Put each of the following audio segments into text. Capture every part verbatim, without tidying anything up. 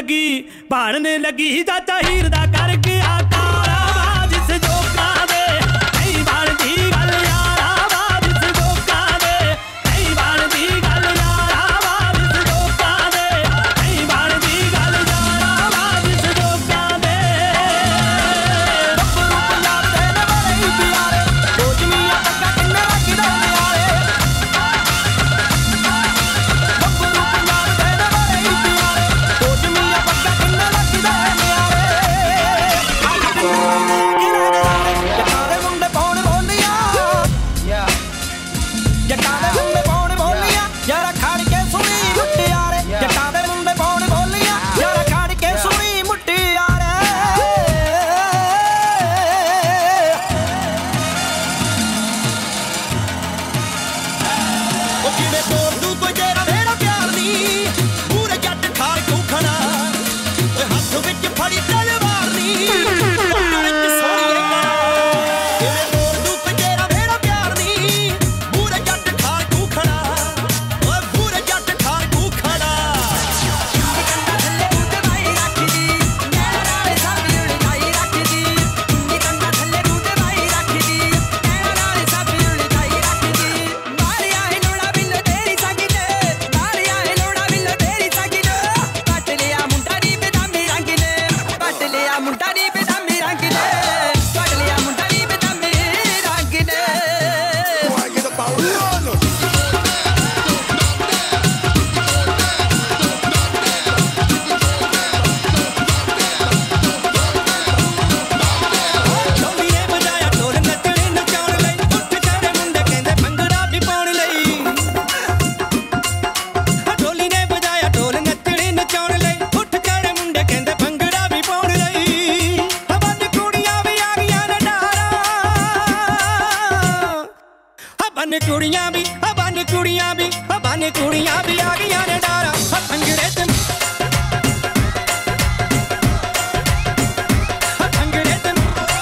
लगी भाड़न लगी चाचा हीर दा करके आकारा जिस जोका दे नहीं बनदी गल यारा जिस जोका दे नहीं बनदी गल यारा जिस जोका दे नहीं बनदी गल यारा जिस जोका दे गब्बरू पंजाब दे ने बड़े ही प्यारे रोजनिया पक्का किन्ने रखदे नियारे गब्बरू पंजाब दे ने बड़े ही प्यारे रोजनिया पक्का किन्ने रखदे नियारे जट्टां दे मुंडे पाउण बोलियां जट्टां दे मुंडे पाउण बोलियां यारा खड़ के सुनी मुटियारे जट्टां दे मुंडे पाउण बोलियां यारा खड़ के सुनी मुटियारे ओ किवे तोड़ दू कोई तेरा मेरा प्यार नी पूरे जट खाल क्यों खड़ा ओए हाथ विच फड़ी तलवार नी ओए विच सोहणीए कड़ा किवे तोड़ दू कोई तेरा मेरा प्यार नी पूरे जट खाल क्यों खड़ा ओए पूरे जट खाल क्यों खड़ा कंधा थल्ले बूटे भाई रखदी नैना नाले साबी उड़ाई रखदी कंधा थल्ले बूटे भाई रखदी नैना नाले साबी उड़ाई रखदी मारिया है लोड़ा बिल्लो तेरी साकी ने मारिया है लोड़ा बिल्लो तेरी साकी ने कट लिया मुंडा नी बेदमी रंग ने कट लिया मुंडा नी बेदमी रंग ने कट लिया मुंडा नी बेदमी रंग ने ਢੋਲੀ ਨੇ ਵਜਾਇਆ ਢੋਲ ਨੱਚਣੇ ਨਚਾਉਣ ਲਈ ਉੱਠ ਚੜੇ ਮੁੰਡੇ ਕਹਿੰਦੇ ਭੰਗੜਾ ਵੀ ਪਾਉਣ ਲਈ ਢੋਲੀ ਨੇ ਵਜਾਇਆ ਢੋਲ ਨੱਚਣੇ ਨਚਾਉਣ ਲਈ ਉੱਠ ਚੜੇ ਮੁੰਡੇ ਕਹਿੰਦੇ ਭੰਗੜਾ ਵੀ ਪਾਉਣ ਲਈ ਬੰਦ ਕੁੜੀਆਂ ਵੀ ਆ ਗਈਆਂ ਨੇ ਡਾਰਾ ਬੰਨ ਕੁੜੀਆਂ ਵੀ ਬੰਨ ਕੁੜੀਆਂ ਵੀ ਬੰਨ ਕੁੜੀਆਂ ਵੀ ਆ ਗਈਆਂ ਨੇ ਡਾਰਾ ਭੰਗੜੇ ਤੇ ਭੰਗੜੇ ਤੇ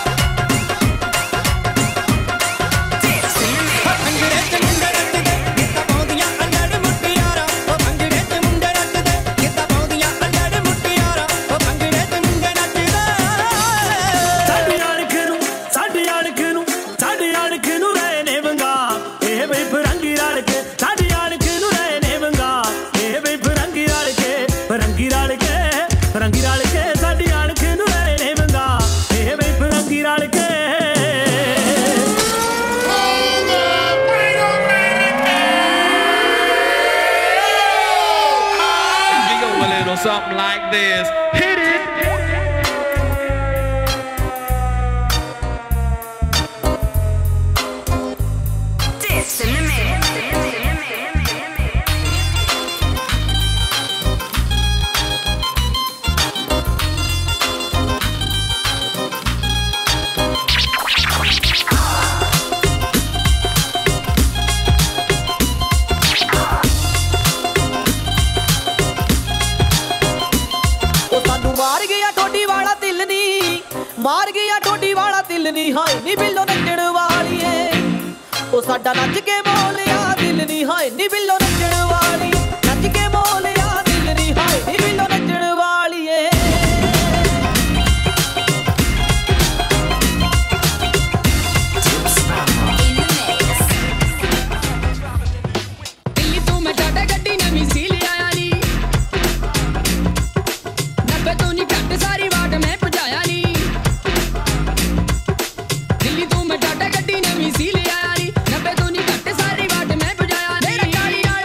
ਭੰਗੜੇ ਤੇ ਮੁੰਡੇ ਨੱਚਦੇ ਕਿੱਦਾਂ ਪਾਉਂਦੀਆਂ ਅਲੜ ਮੁੱਟਿਆਰਾਂ ਉਹ ਭੰਗੜੇ ਤੇ ਮੁੰਡੇ ਨੱਚਦੇ ਕਿੱਦਾਂ ਪਾਉਂਦੀਆਂ ਅਲੜ ਮੁੱਟਿਆਰਾਂ ਉਹ ਭੰਗੜੇ ਤੇ ਮੁੰਡੇ ਨੱਚਦੇ ਸਾਡੀ ਅਣਖ ਨੂੰ ਸਾਡੀ ਅਣਖ ਨੂੰ ਸਾਡੀ ਅਣਖ ਨੂੰ ਰਹੇ ਨੇ ਵੰਗਾ ਇਹ ਬਈ ਫਰੰਗੀ ਰਲ ਕੇ ਸਾਡੀ ਅਣਖ ਨੂੰ ਰਹੇ ਨੇ ਵੰਗਾ ਇਹ ਬਈ ਫਰੰਗੀ ਰਲ ਕੇ ਫਰੰਗੀ ਰਲ ਕੇ ਫਰੰਗੀ ਰਲ ਕੇ ਸਾਡੀ ਅਣਖ ਨੂੰ ਰਹੇ ਨੇ ਵੰਗਾ ਇਹ ਬਈ ਫਰੰਗੀ ਰਲ ਕੇ We go a little something like this. Hit it. This in the mix. ਉਹ ਸਾਨੂੰ ਮਾਰ ਗਿਆ ਠੋਡੀ ਵਾਲਾ ਦਿਲ ਨੀ ਮਾਰ ਗਿਆ ਠੋਡੀ ਵਾਲਾ ਦਿਲ ਨੀ ਹਾਏ ਨੀ ਬਿੱਲੋ ਨੱਚਣ ਵਾਲੀਏ ਉਹ ਸਾਡਾ ਨੱਚ ਕੇ ਮੋਲਿਆ ਦਿਲ ਨੀ ਹਾਏ ਨੀ ਬਿੱਲੋ ਨੱਚਣ ਵਾਲੀ ਨੱਚ ਕੇ ਮੋਲਿਆ ਦਿਲ ਨੀ ਹਾਏ ਨੀ ਬਿੱਲੋ ਨੱਚਣ ਵਾਲੀਏ ਦਿੱਲੀ ਤੋਂ ਮੈਂ ਟਾਟਾ ਗੱਡੀ ਨਵੀਂ ਸੀ ਲਿਆਇਆ ਨੀ ਨੱਬੇ ਤੋਂ ਨੀ ਘੱਟ ਸਾਰੀ ਵਾਟ ਮੈਂ ਭਜਾਇਆ ਨੀ ਦਿੱਲੀ ਤੋਂ ਮੈਂ ਟਾਟਾ ਗੱਡੀ ਨਵੀਂ ਸੀ ਲਿਆਇਆ ਨੀ ਨੱਬੇ ਤੋਂ ਨੀ ਘੱਟ ਸਾਰੀ ਵਾਟ ਮੈਂ ਭਜਾਇਆ ਨੀ ਮੇਰਾ ਕਾਲੀ ਨਾਲ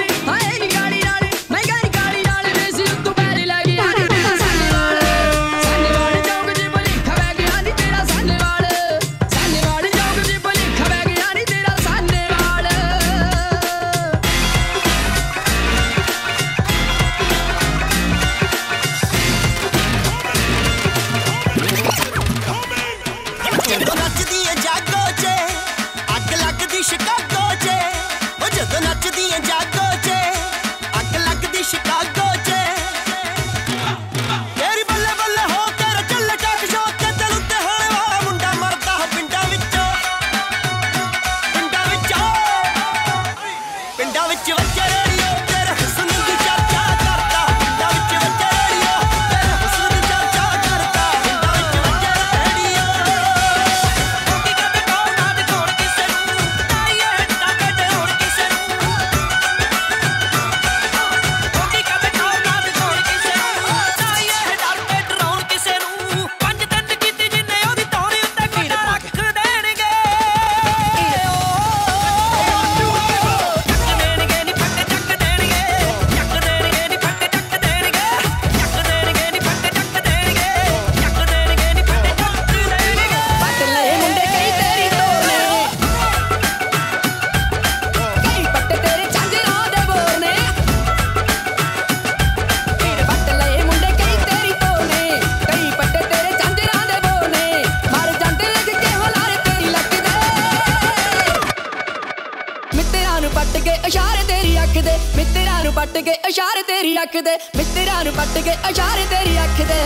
पट के इशारे तेरी अख दे, मित्तरां नूं पट के इशारे तेरी अख दे।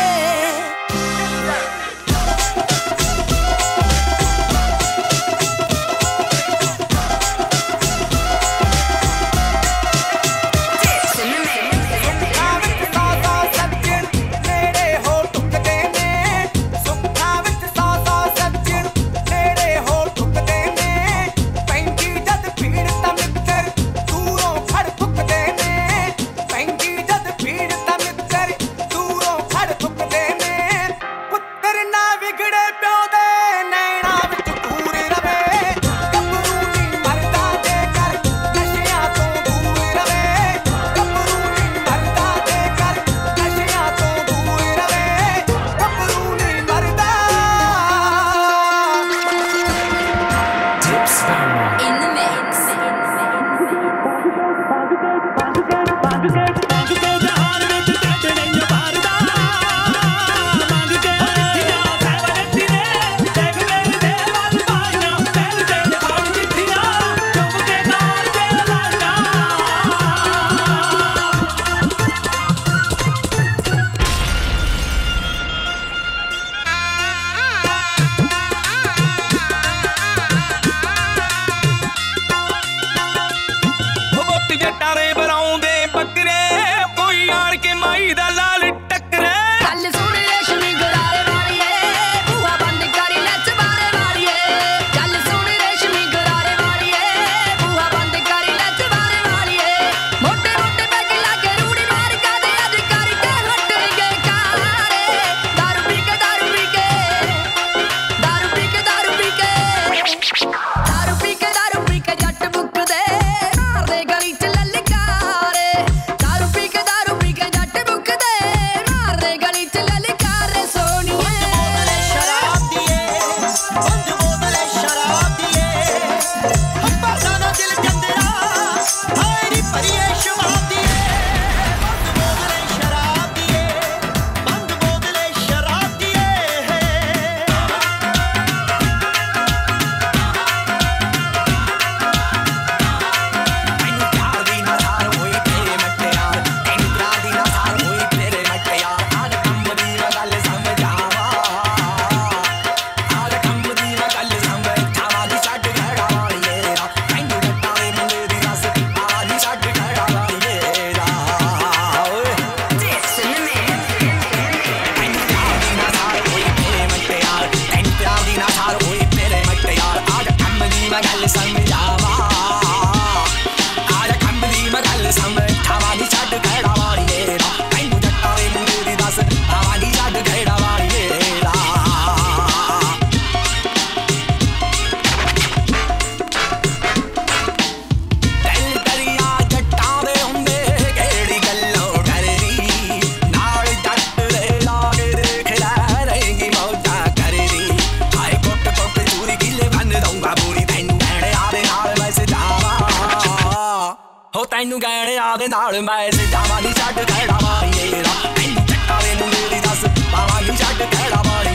ਤੈਨੂੰ ਗਹਿਣੇ ਆਦੇ ਨਾਲ ਮੈਂ ਸਿੱਧਾ ਵਾਲੀ ਛੱਡ ਖੜਾ ਮਾਰੀਏ ਰਾ ਤੈਨੂੰ ਚੱਟਾ ਦੇ ਮੁੰਡੇ ਦੀ ਦੱਸ ਬਾਵਾਂ ਦੀ ਛੱਡ ਖੜਾ ਮਾਰੀ